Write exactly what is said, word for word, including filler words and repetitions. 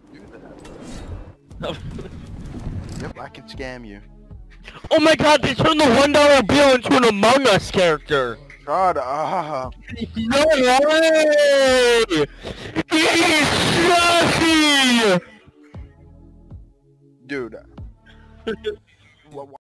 do that. Yep, I can scam you. Oh my god, they turned the one dollar bill into an Among Us character! Shut up! No way! He's sussy! Dude. What?